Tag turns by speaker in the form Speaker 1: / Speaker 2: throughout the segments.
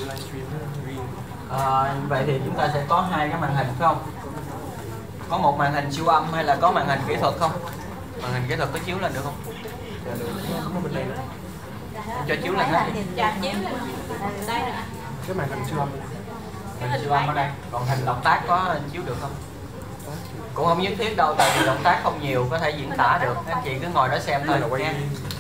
Speaker 1: Vậy thì chúng ta sẽ có hai cái màn hình phải không? Có một màn hình siêu âm hay là có màn hình kỹ thuật không? Màn hình kỹ thuật có chiếu lên được không? Cho chiếu lên hết.
Speaker 2: Cái màn hình siêu âm.
Speaker 1: Hình siêu âm ở đây. Còn hình động tác có chiếu được không? Cũng không nhất thiết đâu, tại vì động tác không nhiều có thể diễn tả được. Anh chị cứ ngồi đó xem thôi nha.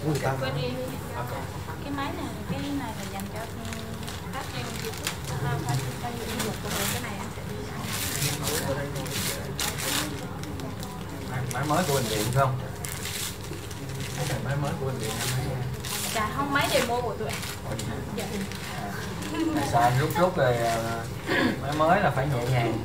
Speaker 3: Cái máy này, cái này là dành cho phát trên YouTube. Cái này anh sẽ đi
Speaker 1: Máy mới của bệnh viện phải không? Cái này máy mới của bệnh viện anh thấy nha.
Speaker 3: Dạ không, máy demo của tụi em. Dạ.
Speaker 1: Sao anh rút rồi máy mới là phải nhẹ nhàng.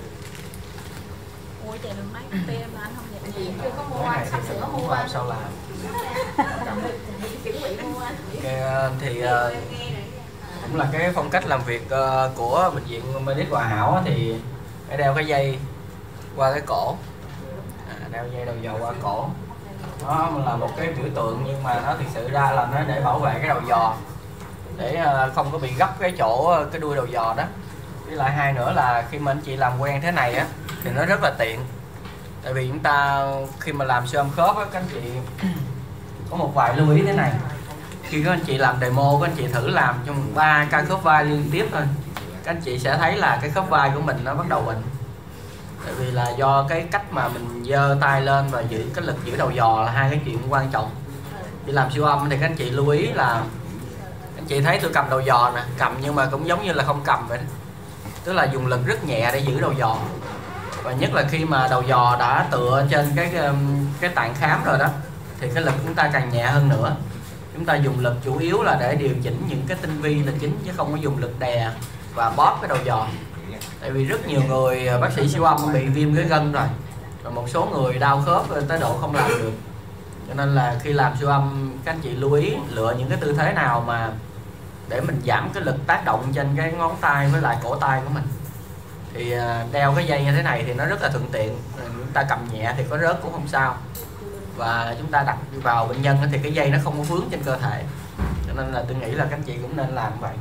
Speaker 3: Ủa vậy là máy của em là anh không nhận gì. Chưa có mua
Speaker 1: Cái
Speaker 3: anh,
Speaker 1: này
Speaker 3: sắp
Speaker 1: thì
Speaker 3: sửa
Speaker 1: không
Speaker 3: mua
Speaker 1: làm
Speaker 3: anh.
Speaker 1: sao làm.
Speaker 3: Chuẩn bị mua anh.
Speaker 1: Thì cũng là cái phong cách làm việc của bệnh viện Medic Hòa Hảo thì phải đeo cái dây qua cái cổ, đeo dây đầu dò qua cổ. Nó là một cái biểu tượng nhưng mà nó thực sự ra là nó để bảo vệ cái đầu dò, để không có bị gấp cái chỗ cái đuôi đầu dò đó. Với lại hai nữa là khi mà anh chị làm quen thế này á thì nó rất là tiện, tại vì chúng ta khi mà làm siêu âm khớp á, các anh chị có một vài lưu ý thế này. Khi các anh chị làm demo, các anh chị thử làm trong 3 ca khớp vai liên tiếp thôi, các anh chị sẽ thấy là cái khớp vai của mình nó bắt đầu bệnh. Tại vì là do cái cách mà mình giơ tay lên và giữ cái lực giữ đầu dò là hai cái chuyện quan trọng. Khi làm siêu âm thì các anh chị lưu ý là anh chị thấy tôi cầm đầu dò nè, cầm nhưng mà cũng giống như là không cầm vậy đó. Tức là dùng lực rất nhẹ để giữ đầu dò. Và nhất là khi mà đầu dò đã tựa trên cái tạng khám rồi đó thì cái lực chúng ta càng nhẹ hơn nữa. Chúng ta dùng lực chủ yếu là để điều chỉnh những cái tinh vi là chính, chứ không có dùng lực đè và bóp cái đầu dò. Tại vì rất nhiều người bác sĩ siêu âm bị viêm cái gân rồi, và một số người đau khớp tới độ không làm được. Cho nên là khi làm siêu âm các anh chị lưu ý lựa những cái tư thế nào mà để mình giảm cái lực tác động trên cái ngón tay với lại cổ tay của mình. Thì đeo cái dây như thế này thì nó rất là thuận tiện, chúng ta cầm nhẹ thì có rớt cũng không sao, và chúng ta đặt vào bệnh nhân thì cái dây nó không có vướng trên cơ thể. Cho nên là tôi nghĩ là các anh chị cũng nên làm vậy.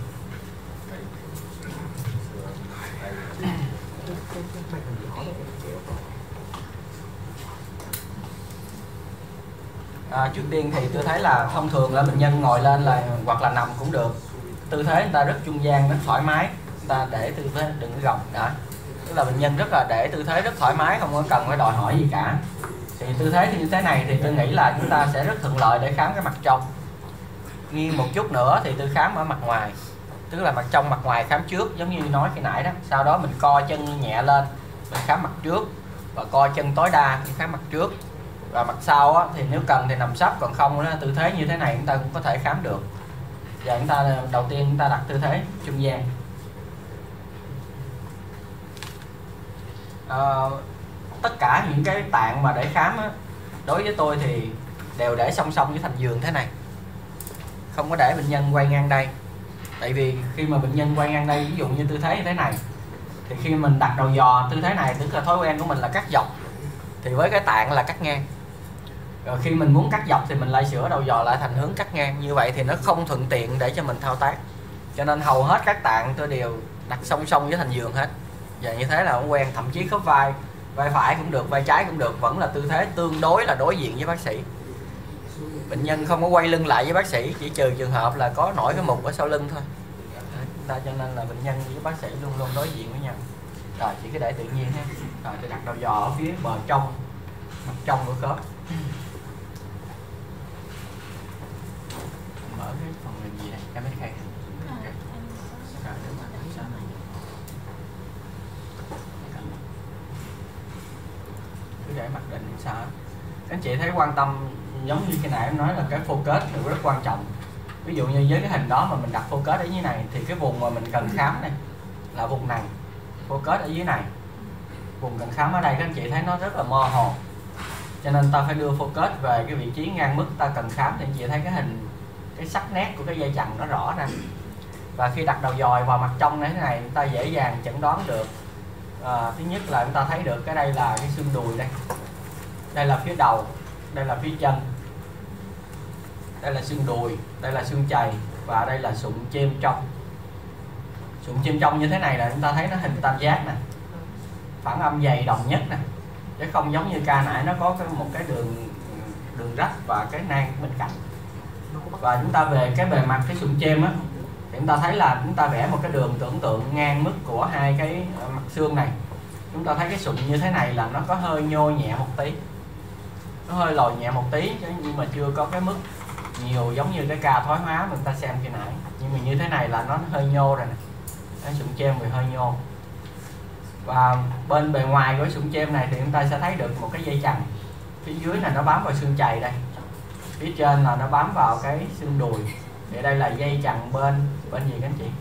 Speaker 1: Trước tiên thì tôi thấy là thông thường là bệnh nhân ngồi lên là hoặc là nằm cũng được, tư thế người ta rất trung gian, rất thoải mái, người ta để tư thế đừng có gồng đã. Tức là bệnh nhân rất là để tư thế rất thoải mái, không có cần phải đòi hỏi gì cả. Thì tư thế như thế này thì tôi nghĩ là chúng ta sẽ rất thuận lợi để khám cái mặt trong. Nghiêng một chút nữa thì tôi khám ở mặt ngoài, tức là mặt trong mặt ngoài khám trước, giống như nói khi nãy đó. Sau đó mình co chân nhẹ lên, mình khám mặt trước, và co chân tối đa khi khám mặt trước. Và mặt sau á, thì nếu cần thì nằm sấp, còn không đó, tư thế như thế này chúng ta cũng có thể khám được. Và chúng ta đầu tiên chúng ta đặt tư thế trung gian. Tất cả những cái tạng mà để khám á, đối với tôi thì đều để song song với thành giường thế này, không có để bệnh nhân quay ngang đây. Tại vì khi mà bệnh nhân quay ngang đây, ví dụ như tư thế như thế này, thì khi mình đặt đầu dò tư thế này, tức là thói quen của mình là cắt dọc, thì với cái tạng là cắt ngang. Rồi khi mình muốn cắt dọc thì mình lại sửa đầu dò lại thành hướng cắt ngang. Như vậy thì nó không thuận tiện để cho mình thao tác. Cho nên hầu hết các tạng tôi đều đặt song song với thành giường hết. Và như thế là cũng quen. Thậm chí khớp vai, vai phải cũng được, vai trái cũng được, vẫn là tư thế tương đối là đối diện với bác sĩ. Bệnh nhân không có quay lưng lại với bác sĩ, chỉ trừ trường hợp là có nổi cái mục ở sau lưng thôi. Cho nên là bệnh nhân với bác sĩ luôn luôn đối diện với nhau. Rồi chỉ cứ để tự nhiên ha. Rồi tôi đặt đầu dò ở phía bờ trong, mặt trong của khớp. Mở cái phần mềm gì này, em khai. Cứ để mặc định sao. Các anh chị thấy quan tâm, giống như cái nãy em nói là cái focus thì rất quan trọng. Ví dụ như với cái hình đó mà mình đặt focus ở dưới này thì cái vùng mà mình cần khám này là vùng này, focus ở dưới này. Vùng cần khám ở đây các anh chị thấy nó rất là mơ hồ. Cho nên ta phải đưa focus về cái vị trí ngang mức ta cần khám thì anh chị thấy cái hình, cái sắc nét của cái dây chằng nó rõ ra. Và khi đặt đầu dòi vào mặt trong như thế này, người ta dễ dàng chẩn đoán được. Thứ nhất là chúng ta thấy được cái đây là cái xương đùi đây, đây là phía đầu, đây là phía chân, đây là xương đùi, đây là xương chày, và đây là sụn chêm trong. Sụn chêm trong như thế này là chúng ta thấy nó hình tam giác nè, phản âm dày đồng nhất nè, chứ không giống như ca nãy nó có một cái đường rách và cái nang bên cạnh. Và chúng ta về cái bề mặt cái sụn chêm á, thì chúng ta thấy là chúng ta vẽ một cái đường tưởng tượng ngang mức của hai cái mặt xương này. Chúng ta thấy cái sụn như thế này là nó có hơi nhô nhẹ một tí, nó hơi lồi nhẹ một tí, nhưng mà chưa có cái mức nhiều giống như cái ca thoái hóa mình ta xem khi nãy. Nhưng mà như thế này là nó hơi nhô rồi nè, cái sụn chêm thì hơi nhô. Và bên bề ngoài của sụn chêm này thì chúng ta sẽ thấy được một cái dây chằng, phía dưới này nó bám vào xương chày đây, phía trên là nó bám vào cái xương đùi. Thì đây là dây chằng bên gì các anh chị?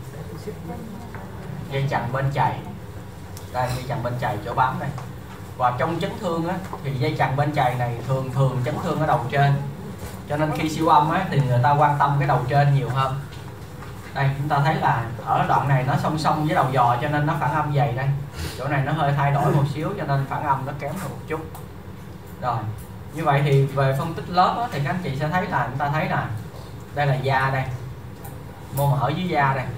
Speaker 1: Dây chằng bên chày. Đây, dây chằng bên chày chỗ bám đây. Và trong chấn thương á, thì dây chằng bên chày này thường chấn thương ở đầu trên, cho nên khi siêu âm á, thì người ta quan tâm cái đầu trên nhiều hơn. Đây chúng ta thấy là ở đoạn này nó song song với đầu giò, cho nên nó phản âm dày đây. Chỗ này nó hơi thay đổi một xíu, cho nên phản âm nó kém hơn một chút. Rồi như vậy thì về phân tích lớp á, thì các anh chị sẽ thấy là chúng ta thấy là đây là da đây, mô mỡ dưới da đây,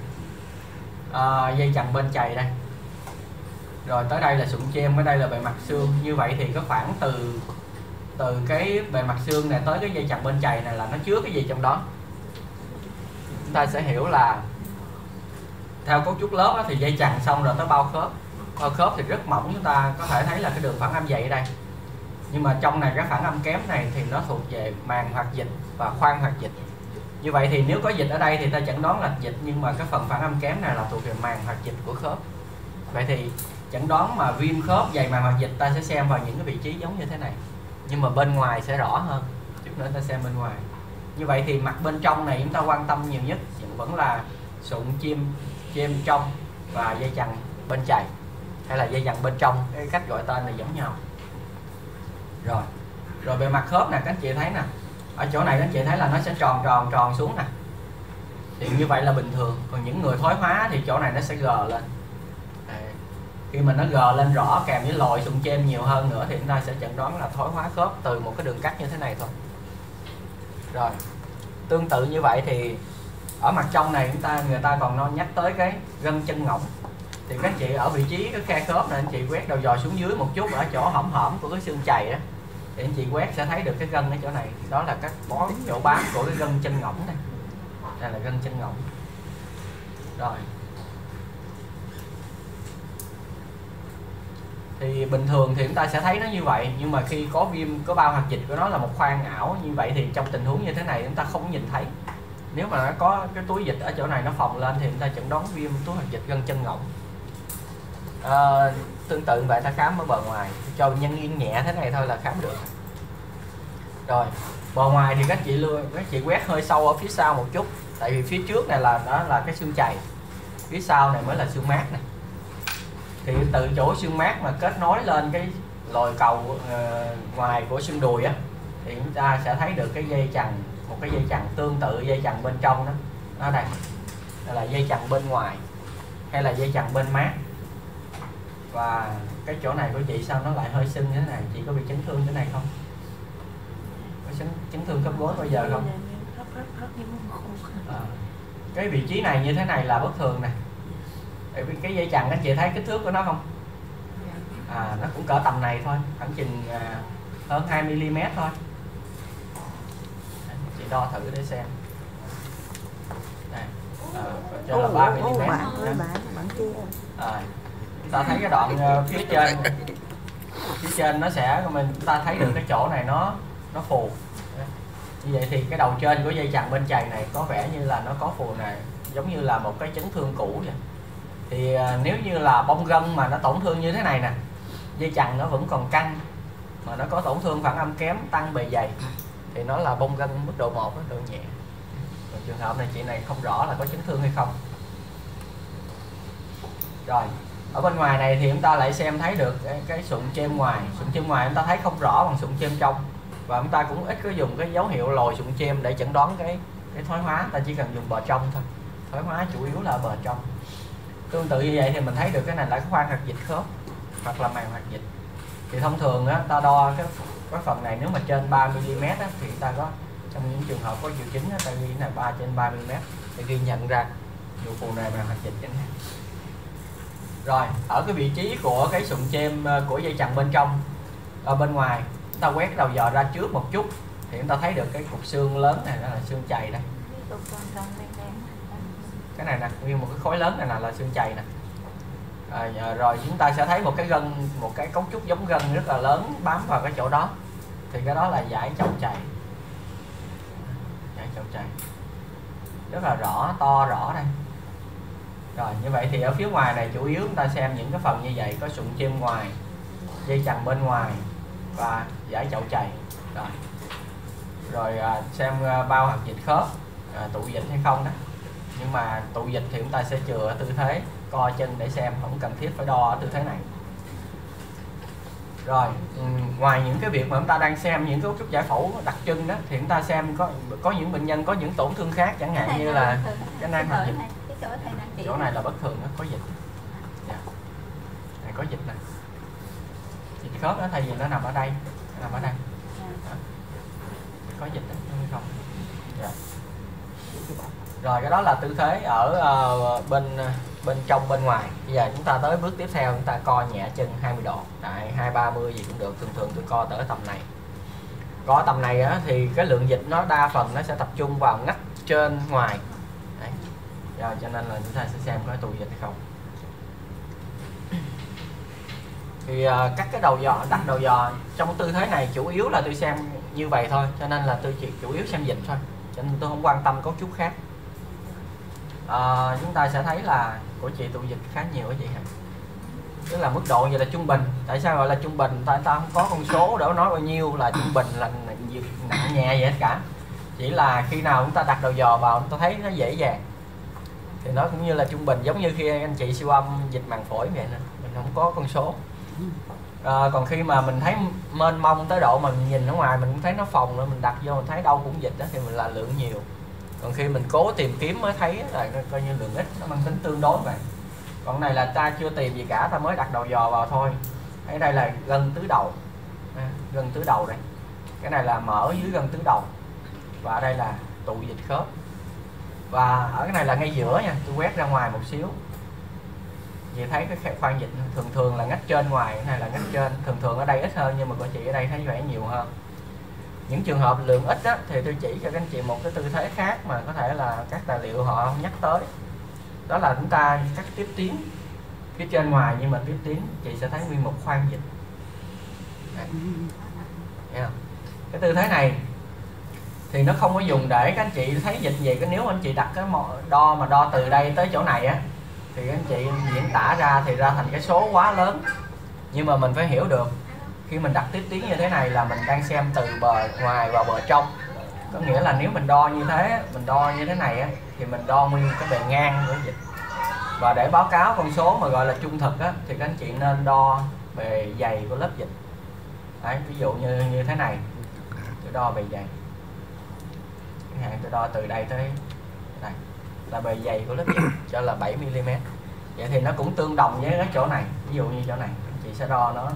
Speaker 1: dây chằng bên chày đây, rồi tới đây là sụn chêm, ở đây là bề mặt xương. Như vậy thì có khoảng từ cái bề mặt xương này tới cái dây chằng bên chày này là nó chứa cái gì trong đó. Chúng ta sẽ hiểu là theo cấu trúc lớp á, thì dây chằng xong rồi tới bao khớp thì rất mỏng, chúng ta có thể thấy là cái đường phản âm dày ở đây. Nhưng mà trong này cái phản âm kém này thì nó thuộc về màng hoạt dịch và khoang hoạt dịch. Như vậy thì nếu có dịch ở đây thì ta chẩn đoán là dịch, nhưng mà cái phần phản âm kém này là thuộc về màng hoạt dịch của khớp. Vậy thì chẩn đoán mà viêm khớp dày màng hoạt dịch ta sẽ xem vào những cái vị trí giống như thế này, nhưng mà bên ngoài sẽ rõ hơn. Chút nữa ta xem bên ngoài. Như vậy thì mặt bên trong này chúng ta quan tâm nhiều nhất vẫn là sụn chêm trong và dây chằng bên chày, hay là dây chằng bên trong, cái cách gọi tên này giống nhau. Rồi bề mặt khớp nè, các anh chị thấy nè, ở chỗ này các anh chị thấy là nó sẽ tròn xuống nè, thì như vậy là bình thường. Còn những người thoái hóa thì chỗ này nó sẽ gờ lên. Khi mà nó gờ lên rõ kèm với lồi sụn chêm nhiều hơn nữa thì chúng ta sẽ chẩn đoán là thoái hóa khớp từ một cái đường cắt như thế này thôi. Rồi tương tự như vậy thì ở mặt trong này người ta còn nhắc tới cái gân chân ngỗng. Thì các anh chị ở vị trí cái khe khớp này, anh chị quét đầu dò xuống dưới một chút, ở chỗ hõm của cái xương chày á, thì anh chị quét sẽ thấy được cái gân ở chỗ này. Đó là các chỗ bám của cái gân chân ngỗng này. Đây là gân chân ngỗng. Rồi thì bình thường thì chúng ta sẽ thấy nó như vậy, nhưng mà khi có viêm, có bao hoạt dịch của nó là một khoang ảo như vậy thì trong tình huống như thế này chúng ta không nhìn thấy. Nếu mà nó có cái túi dịch ở chỗ này nó phồng lên thì chúng ta chẩn đoán viêm túi hoạt dịch gân chân ngỗng. Tương tự vậy ta khám ở bờ ngoài, cho bệnh nhân yên nhẹ thế này thôi là khám được. Rồi bờ ngoài thì các chị quét hơi sâu ở phía sau một chút, tại vì phía trước này đó là cái xương chày, phía sau này mới là xương mát này. Thì từ chỗ xương mát mà kết nối lên cái lồi cầu ngoài của xương đùi á, thì chúng ta sẽ thấy được cái dây chằng, một cái dây chằng tương tự dây chằng bên trong đó. Đó đây là dây chằng bên ngoài hay là dây chằng bên mát. Và cái chỗ này của chị sao nó lại hơi sưng như thế này? Chị có bị chấn thương thế này không? Có chấn thương khớp gối bao giờ không? Cái vị trí này như thế này là bất thường này. Tại vì cái dây chằng anh chị thấy kích thước của nó không? Nó cũng cỡ tầm này thôi, khoảng chừng hơn 2 mm thôi. Chị đo thử để xem. Đây, cho là 3 mm. Chúng ta thấy cái đoạn phía trên nó sẽ, chúng ta thấy được cái chỗ này nó phù. Như vậy thì cái đầu trên của dây chằng bên chày này có vẻ như là nó có phù này, giống như là một cái chấn thương cũ vậy. Thì nếu như là bong gân mà nó tổn thương như thế này nè, dây chằng nó vẫn còn căng mà nó có tổn thương phản âm kém, tăng bề dày, thì nó là bong gân mức độ 1, mức độ nhẹ. Còn trường hợp này chị này không rõ là có chấn thương hay không. Rồi ở bên ngoài này thì chúng ta lại xem thấy được cái sụn chêm ngoài. Sụn chêm ngoài chúng ta thấy không rõ bằng sụn chêm trong, và chúng ta cũng ít có dùng cái dấu hiệu lồi sụn chêm để chẩn đoán cái thoái hóa. Ta chỉ cần dùng bờ trong thôi, thoái hóa chủ yếu là bờ trong. Tương tự như vậy thì mình thấy được cái này là cái khoang hoạt dịch khớp hoặc là màng hoạt dịch. Thì thông thường á, ta đo cái phần này nếu mà trên 3 mm á, thì ta có, trong những trường hợp có triệu chứng á, ta ghi là 3/3 mm để ghi nhận ra Vụ phù nề bàng hoặc dịch chẳng hạn. Rồi ở cái vị trí của cái sụn chêm của dây chằng bên trong, ở bên ngoài chúng ta quét đầu dò ra trước một chút thì chúng ta thấy được cái cục xương lớn này, đó là xương chày đây. Cái này nè, nguyên một cái khối lớn này là xương chày nè. Rồi chúng ta sẽ thấy một cái gân, một cái cấu trúc giống gân rất là lớn bám vào cái chỗ đó, thì cái đó là dải chậu chày. Dải chậu chày rất là rõ, to rõ đây. Rồi như vậy thì ở phía ngoài này chủ yếu chúng ta xem những cái phần như vậy, có sụn chêm ngoài, dây chằng bên ngoài và dải chậu chày. Rồi xem bao hoặc dịch khớp, tụ dịch hay không đó. Nhưng mà tụ dịch thì chúng ta sẽ chừa ở tư thế co chân để xem, không cần thiết phải đo ở tư thế này. Rồi ngoài những cái việc mà chúng ta đang xem những cấu trúc giải phẫu đặc trưng đó, thì chúng ta xem có những bệnh nhân có những tổn thương khác, chẳng hạn như là cái nang hoặc dịch. Chỗ này là bất thường, nó có dịch. Này có dịch nè, dịch khớp đó, thay vì nó nằm ở đây, nó nằm ở đây. Có dịch đó, không? Rồi cái đó là tư thế ở bên trong bên ngoài. Bây giờ chúng ta tới bước tiếp theo, chúng ta co nhẹ chân 20 độ, tại 2-30 gì cũng được, thường tôi co tới tầm này. Co tầm này á, thì cái lượng dịch nó đa phần nó sẽ tập trung vào ngách trên ngoài. Đấy. Rồi, cho nên là chúng ta sẽ xem có tụ dịch hay không. Thì các cái đầu dò, đặt đầu dò trong tư thế này chủ yếu là tôi xem như vậy thôi, cho nên là tôi chỉ chủ yếu xem dịch thôi, cho nên tôi không quan tâm cấu trúc khác. Chúng ta sẽ thấy là của chị tụ dịch khá nhiều cái chị hả? Tức là mức độ vậy là trung bình. Tại sao gọi là trung bình? Tại ta không có con số để nói bao nhiêu là trung bình, là nặng nhẹ vậy hết cả. Chỉ là khi nào chúng ta đặt đầu dò vào, tôi thấy nó dễ dàng thì nó cũng như là trung bình, giống như khi anh chị siêu âm dịch màng phổi vậy nè, mình không có con số. Còn khi mà mình thấy mênh mông tới độ mà mình nhìn ở ngoài mình cũng thấy nó phồng nữa, mình đặt vô mình thấy đâu cũng dịch đó, thì mình là lượng nhiều. Còn khi mình cố tìm kiếm mới thấy là coi như lượng ít, nó mang tính tương đối vậy. Còn này là ta chưa tìm gì cả, ta mới đặt đầu dò vào thôi. Ở đây là gân tứ đầu, gân tứ đầu đây. Cái này là mở dưới gân tứ đầu, và ở đây là tụ dịch khớp. Và ở cái này là ngay giữa nha, tôi quét ra ngoài một xíu. Chị thấy cái khoang dịch thường là ngách trên ngoài, cái này là ngách trên, thường ở đây ít hơn, nhưng mà của chị ở đây thấy vẻ nhiều hơn. Những trường hợp lượng ít á, thì tôi chỉ cho các anh chị một cái tư thế khác mà có thể là các tài liệu họ không nhắc tới. Đó là chúng ta cắt tiếp tiến phía trên ngoài, nhưng mà tiếp tiến chị sẽ thấy nguyên một khoang dịch. Cái tư thế này thì nó không có dùng để các anh chị thấy dịch gì. Cái nếu anh chị đặt cái đo từ đây tới chỗ này á, thì các anh chị diễn tả ra thì ra thành cái số quá lớn. Nhưng mà mình phải hiểu được khi mình đặt tiếp tiến như thế này là mình đang xem từ bờ ngoài vào bờ trong. Có nghĩa là nếu mình đo như thế, mình đo như thế này á, thì mình đo nguyên cái bề ngang của dịch. Và để báo cáo con số mà gọi là trung thực á, thì các anh chị nên đo bề dày của lớp dịch. Đấy, ví dụ như thế này, tôi đo bề dày. Chẳng hạn tôi đo từ đây tới đây là bề dày của lớp dịch, cho là 7 mm. Vậy thì nó cũng tương đồng với cái chỗ này. Ví dụ như chỗ này, chị sẽ đo nó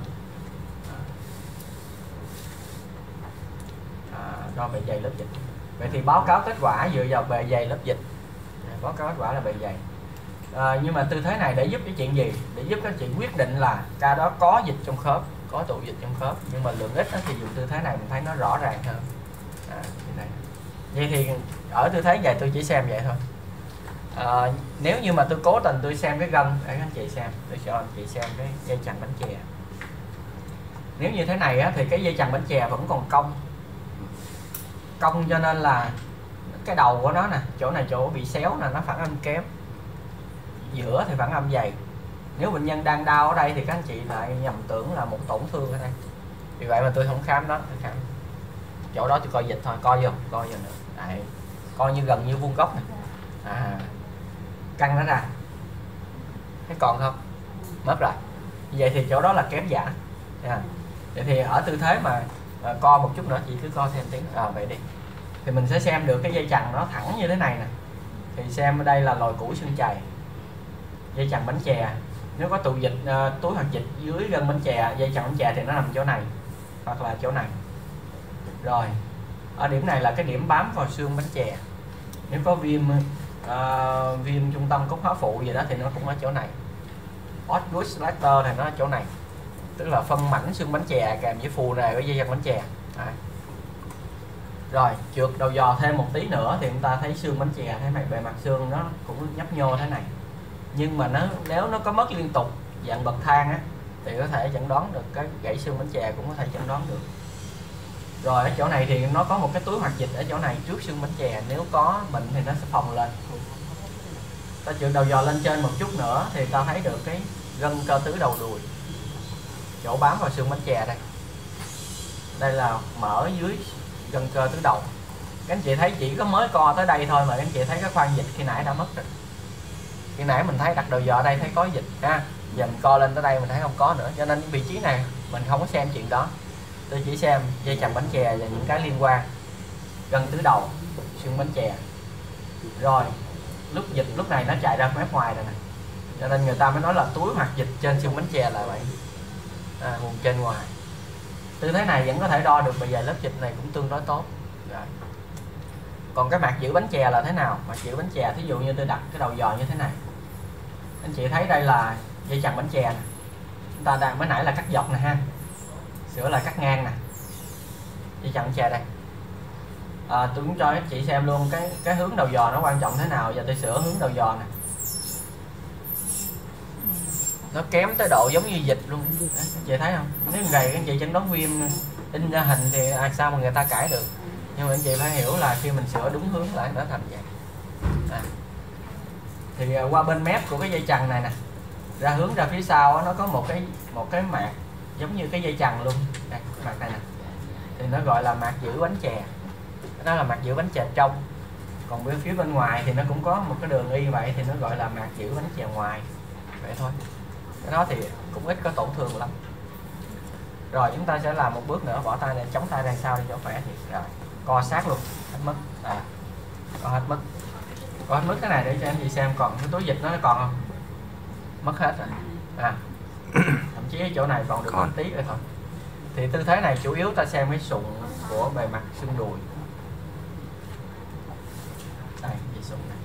Speaker 1: đo bề dày lớp dịch. Vậy thì báo cáo kết quả dựa vào bề dày lớp dịch. Báo cáo kết quả là bề dày. Nhưng mà tư thế này để giúp cái chuyện gì? Để giúp các chị quyết định là ca đó có dịch trong khớp, có tụ dịch trong khớp. Nhưng mà lượng ít thì dùng tư thế này mình thấy nó rõ ràng hơn. Vậy thì ở tư thế vậy tôi chỉ xem vậy thôi. Nếu như mà tôi cố tình tôi xem cái gân để các anh chị xem, tôi cho anh chị xem cái dây chằng bánh chè. Nếu như thế này á, thì cái dây chằng bánh chè vẫn còn cong, cho nên là cái đầu của nó nè, chỗ này chỗ bị xéo nè, nó phản âm kém. Giữa thì phản âm dày. Nếu bệnh nhân đang đau ở đây thì các anh chị lại nhầm tưởng là một tổn thương ở đây. Vì vậy mà tôi không khám đó, tôi khám chỗ đó tôi coi dịch thôi, coi vô nữa. Đấy, coi như gần như vuông góc này. Căng nó ra, thấy còn không? Mất rồi. Vậy thì chỗ đó là kém giả. Vậy thì ở tư thế mà co một chút nữa, chị cứ co thêm tiếng. Vậy đi. Thì mình sẽ xem được cái dây chằng nó thẳng như thế này nè. Thì xem ở đây là lồi củi xương chày, dây chằng bánh chè. Nếu có tụ dịch, túi hoặc dịch dưới gân bánh chè, dây chằng bánh chè thì nó nằm chỗ này hoặc là chỗ này. Rồi ở điểm này là cái điểm bám vào xương bánh chè. Nếu có viêm viêm trung tâm cốt hóa phụ gì đó thì nó cũng ở chỗ này. Osgood Slater thì nó ở chỗ này, tức là phân mảnh xương bánh chè kèm với phù nề với dây dằn bánh chè. Đấy. Rồi trượt đầu giò thêm một tí nữa thì chúng ta thấy xương bánh chè thế này, bề mặt xương nó cũng nhấp nhô thế này, nhưng mà nếu nó có mất liên tục dạng bậc thang á thì có thể chẩn đoán được cái gãy xương bánh chè, cũng có thể chẩn đoán được. Rồi ở chỗ này thì nó có một cái túi hoạt dịch ở chỗ này trước xương bánh chè, nếu có bệnh thì nó sẽ phồng lên. Ta trượt đầu giò lên trên một chút nữa thì ta thấy được cái gân cơ tứ đầu đùi, chỗ bám vào xương bánh chè đây. Đây là mở dưới gân cơ tứ đầu. Các anh chị thấy chỉ có mới co tới đây thôi mà các anh chị thấy cái khoang dịch khi nãy đã mất rồi. Khi nãy mình thấy đặt đầu giò ở đây thấy có dịch ha, giờ mình co lên tới đây mình thấy không có nữa, cho nên vị trí này mình không có xem chuyện đó. Tôi chỉ xem dây chằng bánh chè và những cái liên quan, gân tứ đầu, xương bánh chè. Rồi lúc dịch lúc này nó chạy ra mép ngoài rồi nè, cho nên người ta mới nói là túi hoạt dịch trên xương bánh chè là vậy, vùng trên ngoài. Tư thế này vẫn có thể đo được bề dày lớp dịch này cũng tương đối tốt. Rồi. Còn cái mặt giữ bánh chè là thế nào? Mặt giữ bánh chè thí dụ như tôi đặt cái đầu giò như thế này, anh chị thấy đây là dây chằng bánh chè này. Chúng ta đang mới nãy là cắt dọc nè ha, sửa là cắt ngang nè, dây chằng bánh chè đây. Tôi cũng cho các chị xem luôn cái hướng đầu giò nó quan trọng thế nào. Giờ tôi sửa hướng đầu giò nè, nó kém tới độ giống như dịch luôn. Đấy, chị thấy không? Nếu gầy các chị chẩn đoán viêm in ra hình thì sao mà người ta cãi được. Nhưng mà anh chị phải hiểu là khi mình sửa đúng hướng lại nó thành vậy. Thì qua bên mép của cái dây chằng này nè, ra hướng ra phía sau nó có một cái mạc giống như cái dây chằng luôn. Đây, cái mạc này nè, thì nó gọi là mạc giữ bánh chè. Đó là mạc giữ bánh chè trong. Còn bên phía bên ngoài thì nó cũng có một cái đường y vậy, thì nó gọi là mạc giữ bánh chè ngoài. Vậy thôi. Cái đó thì cũng ít có tổn thương lắm. Rồi chúng ta sẽ làm một bước nữa, bỏ tay lên, chống tay ra sau để cho khỏe. Thì rồi co sát luôn, hết mất. Co hết mất. Co hết mất cái này để cho anh chị xem còn cái túi dịch nó còn không? Mất hết rồi. Thậm chí ở chỗ này còn được một tí nữa thôi. Thì tư thế này chủ yếu ta xem cái sụn của bề mặt xương đùi. Đây, cái sụn này.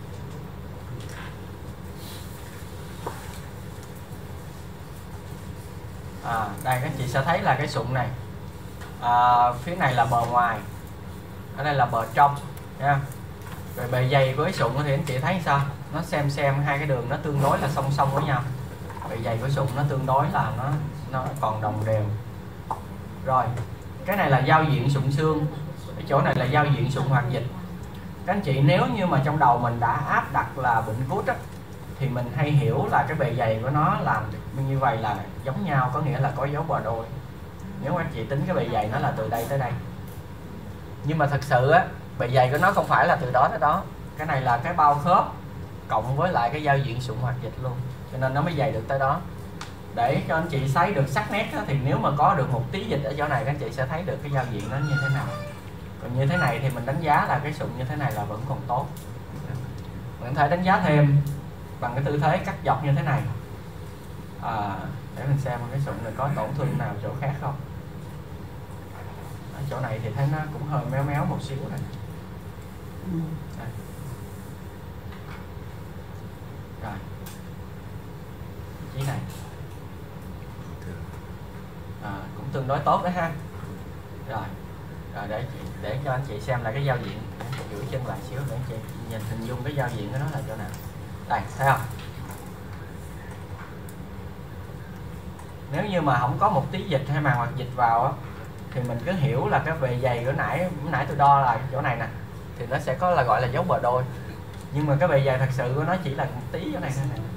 Speaker 1: Đây các chị sẽ thấy là cái sụn này, phía này là bờ ngoài, ở đây là bờ trong nha. Rồi bề dày với sụn thì anh chị thấy sao? Nó xem hai cái đường nó tương đối là song song với nhau. Bề dày với sụn nó tương đối là nó còn đồng đều. Rồi cái này là giao diện sụn xương, cái chỗ này là giao diện sụn hoạt dịch. Các anh chị nếu như mà trong đầu mình đã áp đặt là bệnh gút á, thì mình hay hiểu là cái bề dày của nó làm như vậy là giống nhau, có nghĩa là có dấu bờ đôi. Nếu anh chị tính cái bề dày nó là từ đây tới đây, nhưng mà thật sự á, bề dày của nó không phải là từ đó tới đó. Cái này là cái bao khớp cộng với lại cái giao diện sụn hoạt dịch luôn, cho nên nó mới dày được tới đó. Để cho anh chị thấy được sắc nét á, thì nếu mà có được một tí dịch ở chỗ này, các anh chị sẽ thấy được cái giao diện nó như thế nào. Còn như thế này thì mình đánh giá là cái sụn như thế này là vẫn còn tốt. Mình có thể đánh giá thêm bằng cái tư thế cắt dọc như thế này, để mình xem cái sụn này có tổn thương nào chỗ khác không. Ở chỗ này thì thấy nó cũng hơi méo méo một xíu này. Đây. Rồi chỉ này cũng tương đối tốt đấy ha. Rồi để cho anh chị xem lại cái giao diện, giữ chân lại xíu để anh chị nhìn hình dung cái giao diện của nó là chỗ nào. Đây, thấy không? Nếu như mà không có một tí dịch hay màng hoạt dịch vào á, thì mình cứ hiểu là cái bề dày của nãy tôi đo là chỗ này nè, thì nó sẽ có là gọi là dấu bờ đôi. Nhưng mà cái bề dày thật sự của nó chỉ là một tí chỗ này thôi này.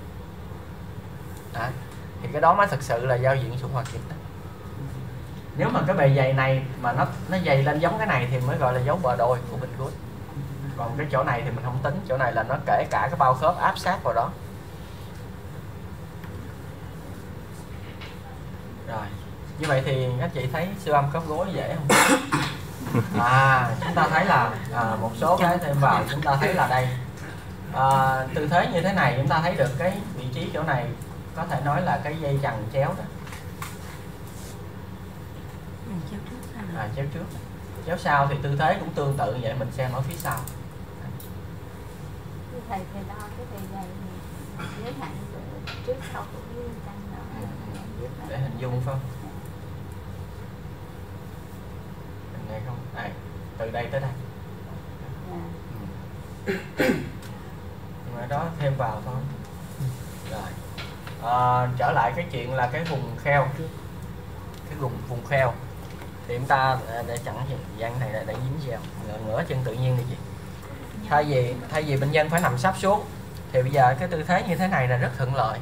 Speaker 1: Thì cái đó mới thật sự là giao diện sụn hoạt dịch đó. Nếu mà cái bề dày này mà nó dày lên giống cái này thì mới gọi là dấu bờ đôi của bệnh gút. Còn cái chỗ này thì mình không tính, chỗ này là nó kể cả cái bao khớp áp sát vào đó. Rồi, như vậy thì các chị thấy siêu âm khớp gối dễ không? Chúng ta thấy là một số cái thêm vào, chúng ta thấy là đây tư thế như thế này, chúng ta thấy được cái vị trí chỗ này có thể nói là cái dây chằng chéo đó. Chéo trước, chéo sau thì tư thế cũng tương tự vậy, mình xem ở phía sau.
Speaker 3: thầy đo cái bề dày thì giới hạn trước sau cũng như căng đó.
Speaker 1: Để hình dung phải không? Hình này không? Đây, từ đây tới đây. Mà đó thêm vào thôi. Rồi. Trở lại cái chuyện là cái vùng kheo, cái vùng kheo thì chúng ta để chẳng gian này để dính vào ngửa chân tự nhiên đi chị. Thay vì bệnh nhân phải nằm sắp xuống thì bây giờ cái tư thế như thế này là rất thuận lợi,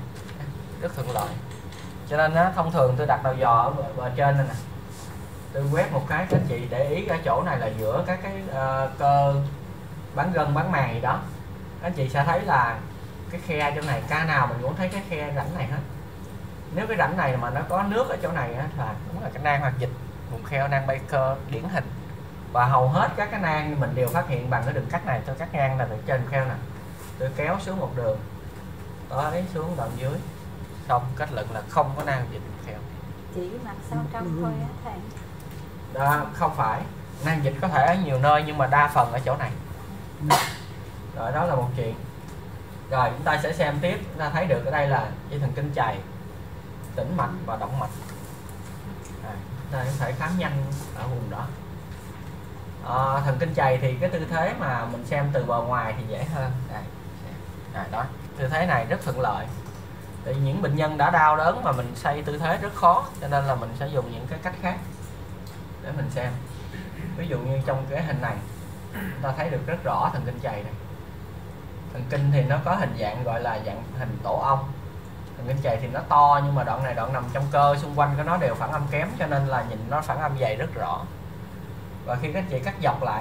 Speaker 1: cho nên nó thông thường tôi đặt đầu giò ở bờ trên này nè, tôi quét một cái, các chị để ý cái chỗ này là giữa các cái cơ bán gân bán màng gì đó, các chị sẽ thấy là cái khe chỗ này, ca nào mình cũng thấy cái khe rãnh này hết. Nếu cái rãnh này mà nó có nước ở chỗ này á, là đúng là cái nang hoạt dịch vùng kheo, nang Baker điển hình. Và hầu hết các cái nang mình đều phát hiện bằng cái đường cắt này. Tôi cắt ngang là từ trên kheo nè, tôi kéo xuống một đường đó, lấy xuống đoạn dưới, xong kết luận là không có nang dịch vùng kheo.
Speaker 3: Chỉ mặt sau trong thôi á thầy.
Speaker 1: Đó, không phải, nang dịch có thể ở nhiều nơi nhưng mà đa phần ở chỗ này. Rồi đó là một chuyện. Rồi chúng ta sẽ xem tiếp, chúng ta thấy được ở đây là dây thần kinh chày, tĩnh mạch và động mạch. Chúng ta có thể khám nhanh ở vùng đó. Thần kinh chày thì cái tư thế mà mình xem từ bờ ngoài thì dễ hơn. Đây. Đó, tư thế này rất thuận lợi. Thì những bệnh nhân đã đau đớn mà mình xoay tư thế rất khó, cho nên là mình sẽ dùng những cái cách khác để mình xem. Ví dụ như trong cái hình này chúng ta thấy được rất rõ thần kinh chày này. Thần kinh thì nó có hình dạng gọi là dạng hình tổ ong. Thần kinh chày thì nó to nhưng mà đoạn này đoạn nằm trong cơ, xung quanh của nó đều phản âm kém, cho nên là nhìn nó phản âm dày rất rõ. Và khi các chị cắt dọc lại,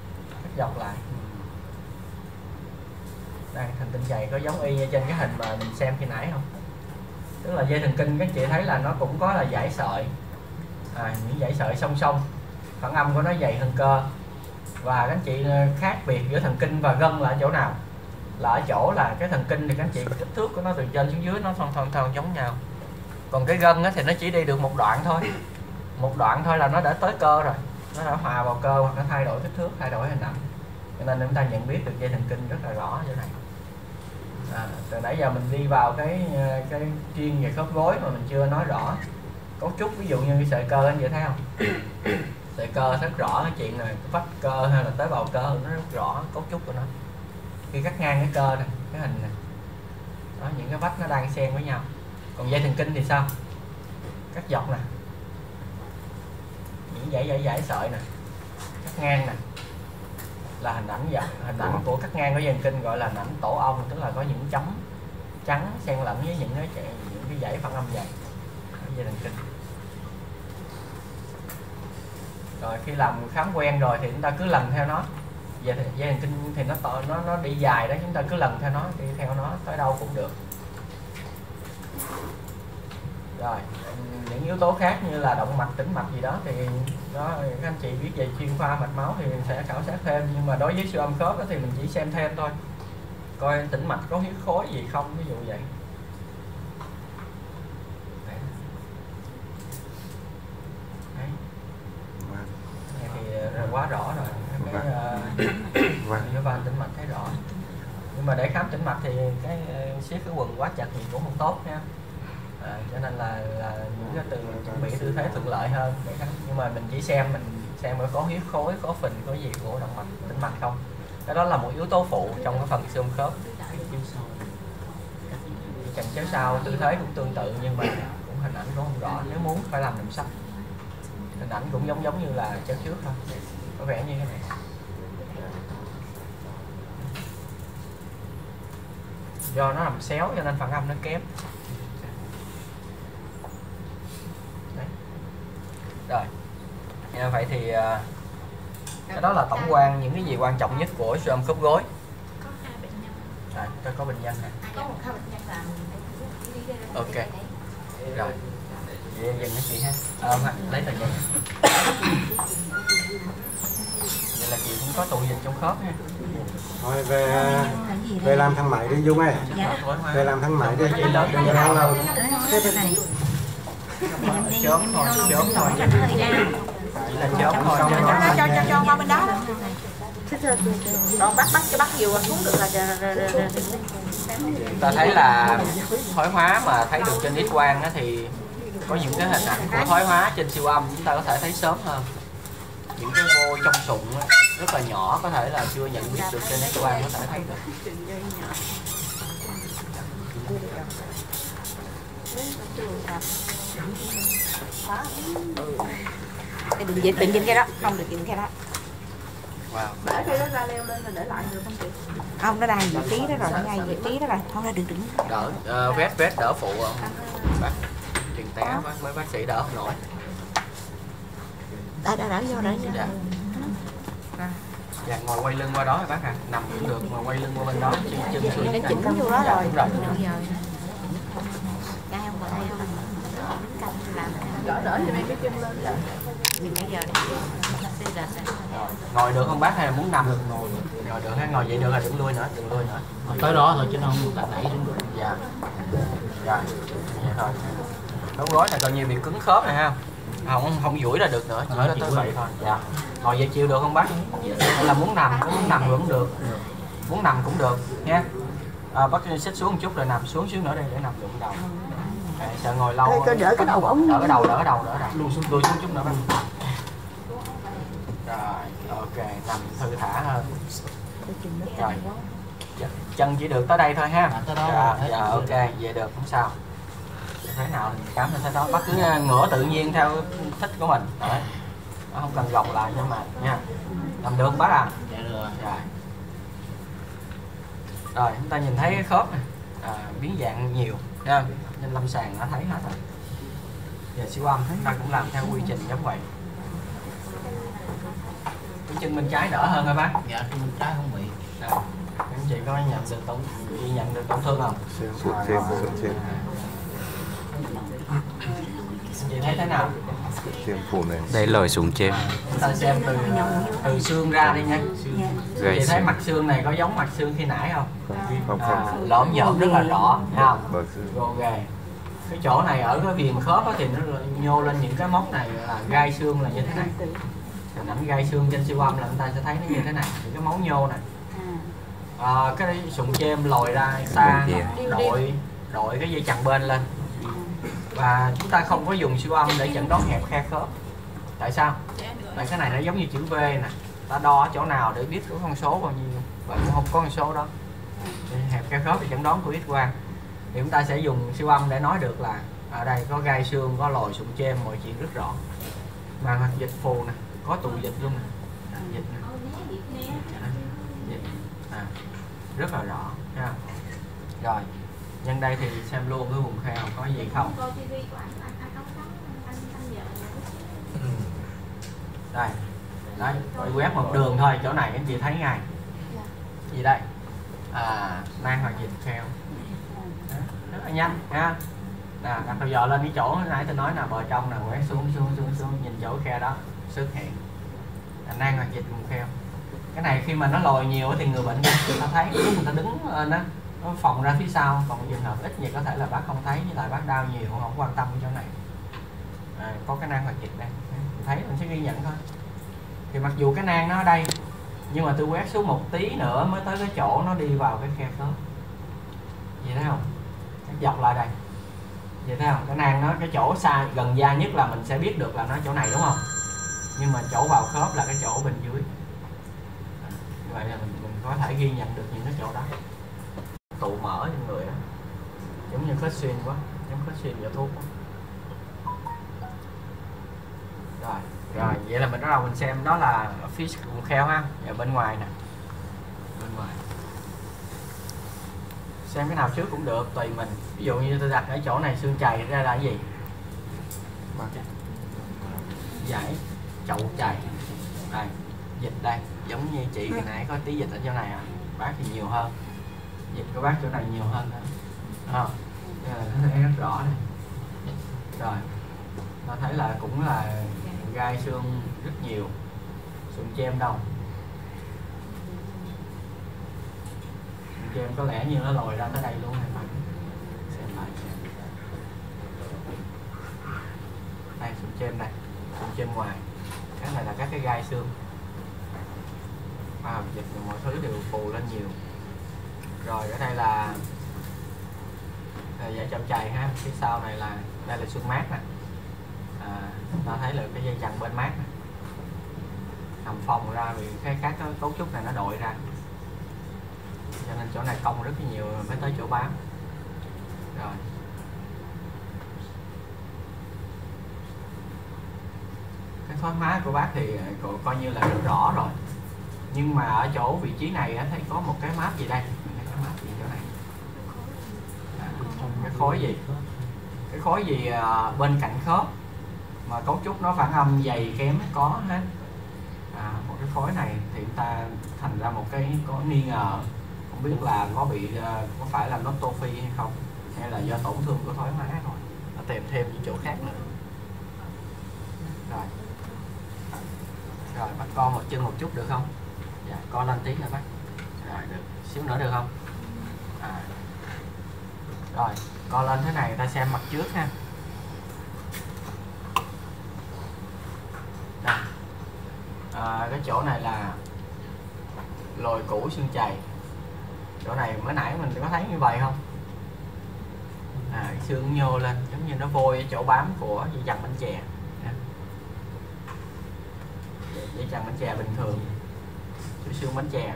Speaker 1: đây thần kinh chày có giống y như trên cái hình mà mình xem khi nãy không? Tức là dây thần kinh các chị thấy là nó cũng có là dải sợi, những dải sợi song song, phản âm của nó dày hơn cơ. Và các chị khác biệt giữa thần kinh và gân là ở chỗ nào? Là ở chỗ là cái thần kinh thì các chị kích thước của nó từ trên xuống dưới nó thon giống nhau. Còn cái gân thì nó chỉ đi được một đoạn thôi, là nó đã tới cơ rồi, nó đã hòa vào cơ hoặc nó thay đổi kích thước, thay đổi hình ảnh. Cho nên chúng ta nhận biết được dây thần kinh rất là rõ như này. Từ nãy giờ mình đi vào cái chuyên về khớp gối mà mình chưa nói rõ cấu trúc. Ví dụ như cái sợi cơ anh chị thấy không? Sợi cơ rất rõ cái chuyện này, vách cơ hay là tế bào cơ nó rất rõ cấu trúc của nó. Khi cắt ngang cái cơ này, cái hình này đó, những cái vách nó đang xen với nhau. Còn dây thần kinh thì sao? Cắt dọc nè, những dải sợi nè, cắt ngang nè, là hình ảnh của cắt ngang của dây thần kinh gọi là hình ảnh tổ ong, tức là có những chấm trắng xen lẫn với những cái dải phản âm dày dây thần kinh. Rồi khi làm khám quen rồi thì chúng ta cứ lần theo nó. Dây thần kinh thì nó đi dài đó, chúng ta cứ lần theo nó, đi theo nó tới đâu cũng được. Rồi những yếu tố khác như là động mạch, tĩnh mạch gì đó thì đó, các anh chị biết về chuyên khoa mạch máu thì sẽ khảo sát thêm, nhưng mà đối với siêu âm khớp đó thì mình chỉ xem thêm thôi, coi tĩnh mạch có huyết khối gì không, ví dụ vậy. Đấy. Này thì quá rõ rồi, cái van tĩnh mạch thấy rõ. Nhưng mà để khám tĩnh mạch thì cái siết cái quần quá chặt thì cũng không tốt nha. Cho nên là những cái chuẩn bị tư thế thuận lợi hơn để khám. Nhưng mà mình chỉ xem có huyết khối, có phình, có gì của động mạch, tĩnh mạch không. Cái đó là một yếu tố phụ trong cái phần xương khớp. Chằng chéo sau tư thế cũng tương tự nhưng mà cũng hình ảnh cũng không rõ. Nếu muốn phải làm nằm sấp, hình ảnh cũng giống như là chéo trước thôi, có vẻ như thế này. Do nó nằm xéo cho nên phản âm nó kém. Đấy. Rồi vậy thì cái đó là tổng quan những cái gì quan trọng nhất của siêu âm khớp gối.
Speaker 3: Có 2 bệnh nhân.
Speaker 1: Tôi có bệnh nhân nè.
Speaker 3: Có một bệnh nhân làm.
Speaker 1: Ok. Rồi. Vậy dừng cái chị ha. Lấy tờ giấy. Vậy là chị cũng có tụ dịch trong khớp ha.
Speaker 2: Thôi về làm thằng mày đi Dung ơi. Về làm thằng mày đi. Đừng có ăn đâu.
Speaker 1: Chớm thôi. Chỉ là chớm thôi.
Speaker 3: Cho qua bên đó. Đó bắt cái bắt nhiều xuống được là
Speaker 1: ta thấy là thoái hóa mà thấy được trên X quang thì có những cái hình ảnh của thoái hóa trên siêu âm chúng ta có thể thấy sớm hơn. Những cái mô trong sụn rất là nhỏ, có thể là chưa nhận biết được trên X quang có thể thấy được.
Speaker 3: Đừng dịch cái đó, không được dịch cái đó.
Speaker 1: Wow.
Speaker 3: Để cái đó ra leo lên là để lại được không chị? Không, nó đang vị trí đó rồi, nó ngay vị trí đó rồi. Không ra đừng.
Speaker 1: Đỡ vết đỡ phụ không? Bác tiền té mấy bác sĩ đỡ không nổi.
Speaker 3: Đỡ vô.
Speaker 1: Dạ. Dạ, ngồi quay lưng qua đó bác à, nằm cũng được, mà quay lưng qua bên đó, chân xuống.
Speaker 3: Nó chỉnh vô đó rồi.
Speaker 1: Đúng rồi.
Speaker 3: Ngay không còn đỡ thì mấy cái chân lên rồi. Mình bây giờ
Speaker 1: Ngồi được không bác hay là muốn nằm? Ngồi được hay ngồi vậy được là đừng lui nữa.
Speaker 4: Tới đó thôi chứ nó không tạ nảy xuống được.
Speaker 1: Dạ. Dạ. Vậy thôi. Đóng gối này coi như bị cứng khớp này ha. Không duỗi ra được nữa, chỉ có tới vậy thôi. Dạ. Ngồi vậy chịu được không bác? Hay là muốn nằm cũng được. Muốn nằm cũng được nha. Bác xích xuống một chút rồi nằm xuống nữa đây để nằm dụng đầu. Sợ ngồi lâu.
Speaker 3: Đỡ cái đầu ống.
Speaker 1: Đỡ cái đầu. Lui xuống chút nữa bác. Rồi, ok, nằm thư thả hơn. Rồi. Chân chỉ được tới đây thôi ha. Dạ, ok, vậy được không sao. Thế nào cảm ơn thế đó, bác cứ ngửa tự nhiên theo thích của mình. Đấy. Không cần gồng lại cho mà nha. Làm được không bác à?
Speaker 4: Dạ được.
Speaker 1: Rồi, chúng ta nhìn thấy cái khớp này, biến dạng nhiều nha. Nên lâm sàng đã thấy hết rồi. Giờ siêu âm chúng ta cũng làm theo quy trình giống vậy. Cái chân bên trái đỡ hơn hả bác?
Speaker 4: Dạ, chân bên trái không bị.
Speaker 1: Anh chị có nhận được tổn thương không?
Speaker 2: Xem
Speaker 1: Chị thấy thế nào?
Speaker 2: phụ này.
Speaker 5: Đây lời súng chêm.
Speaker 1: Chúng ta xem từ xương ra đi nha. Chị thấy mặt xương này có giống mặt xương khi nãy không? Lõm nhợm rất là rõ, thấy không? Ok. Cái chỗ này ở cái viền khớp thì nó nhô lên những cái mốc này là gai xương là như thế này. Hình ảnh gai xương trên siêu âm là chúng ta sẽ thấy nó như thế này, những cái máu nhô này. Cái sụn chêm lồi ra xa, đội cái dây chằng bên lên. Và chúng ta không có dùng siêu âm để chẩn đoán hẹp khe khớp. Tại sao? Tại cái này nó giống như chữ V nè, ta đo ở chỗ nào để biết có con số bao nhiêu, và cũng không có con số đó. Hẹp khe khớp thì chẩn đoán của X quang. Thì chúng ta sẽ dùng siêu âm để nói được là ở đây có gai xương, có lồi sụn chêm, mọi chuyện rất rõ. Màng hoặc dịch phù nè, có tụ dịch luôn nè, dịch nè. Rất là rõ ha. Rồi nhân đây thì xem luôn cái vùng kheo có gì không. Đây đấy, quét một đường thôi, chỗ này anh chị thấy ngay gì đây, nang hoặc dịch kheo rất là nhanh ha. Đặt đầu dò lên cái chỗ nãy tôi nói là bờ trong là quét xuống nhìn chỗ khe đó xuất hiện nang hoặc dịch vùng kheo. Cái này khi mà nó lồi nhiều thì người bệnh người ta thấy lúc người ta đứng nó phòng ra phía sau, còn trường hợp ít thì có thể là bác không thấy, với lại bác đau nhiều không quan tâm chỗ này. Có cái nang hoặc dịch đây, thấy mình sẽ ghi nhận thôi. Thì mặc dù cái nang nó ở đây nhưng mà tôi quét xuống một tí nữa mới tới cái chỗ nó đi vào cái khe khớp. Vậy thấy không? Dọc lại đây. Vậy thấy không? Cái nang nó cái chỗ xa gần da nhất là mình sẽ biết được là nó chỗ này đúng không? Nhưng mà chỗ vào khớp là cái chỗ bên dưới. Như vậy là mình có thể ghi nhận được những cái chỗ đó. Tụ mỡ trên người đó, giống như khớp xuyên quá, giống khớp xuyên vào thuốc quá. Rồi vậy là mình bắt đầu mình xem đó là phía vùng kheo ha, ở bên ngoài nè, bên ngoài. Xem cái nào trước cũng được, tùy mình. Ví dụ như tôi đặt ở chỗ này xương chày ra là cái gì? Giải chậu chày. Đây, dịch đây, giống như chị hồi nãy có tí dịch ở chỗ này bác thì nhiều hơn. Dịch của bác chỗ này nhiều hơn nữa. Thấy rất rõ này. Rồi, ta thấy là cũng là gai xương rất nhiều, sụn chêm đâu. Sụn chêm có lẽ như nó lồi ra tới đây luôn hay phải xem lại. Đây sụn chêm đây, sụn chêm ngoài. Cái này là các cái gai xương. dịch mọi thứ đều phù lên nhiều. Rồi ở đây là dây chậm chày ha, phía sau này là đây là xương mát nè, ta thấy là cái dây chằng bên mát nè, nằm phòng ra vì các cái cấu trúc này nó đội ra, cho nên chỗ này cong rất nhiều mới tới chỗ bám. Rồi cái thoát má của bác thì coi như là rất rõ rồi, nhưng mà ở chỗ vị trí này thấy có một cái máp gì đây, cái máp gì chỗ này, cái khối gì, cái khối gì bên cạnh khớp mà cấu trúc nó phản âm dày kém có hết. Một cái khối này thì chúng ta thành ra một cái có nghi ngờ, không biết là có bị có phải là notophy hay không, hay là do tổn thương của thoái má thôi, nó tìm thêm những chỗ khác nữa. Rồi bác co một chân một chút được không? Dạ, co lên tí nữa bác. Rồi được, xíu nữa được không? Rồi co lên thế này ta xem mặt trước ha. Đây. Cái chỗ này là lồi củ xương chày. Chỗ này mới nãy mình có thấy như vậy không? Cái xương nhô lên giống như nó vôi ở chỗ bám của dây chằng bánh chè. Dây chằng bánh chè bình thường, xương bánh chè,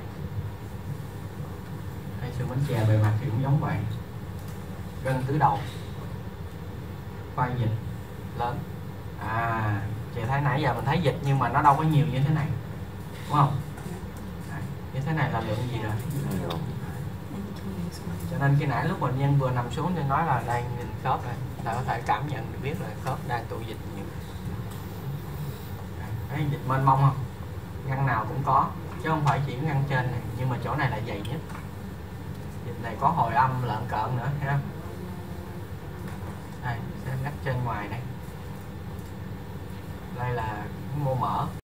Speaker 1: hay xương bánh chè bề mặt thì cũng giống vậy. Gân tứ đầu, khoan dịch lớn. Chị thấy nãy giờ mình thấy dịch nhưng mà nó đâu có nhiều như thế này, đúng không? Như thế này là lượng gì rồi? Cho nên khi nãy lúc bệnh nhân vừa nằm xuống thì nói là đây nhìn khớp này, ta có thể cảm nhận được biết là khớp đang tụ dịch nhiều. Thấy dịch mênh mông không? Ngăn nào cũng có, chứ không phải chỉ ngăn trên này, nhưng mà chỗ này là dày nhất. Dịch này có hồi âm lợn cợn nữa ha. Đây, xem ngách trên ngoài đây. Đây là mô mỡ.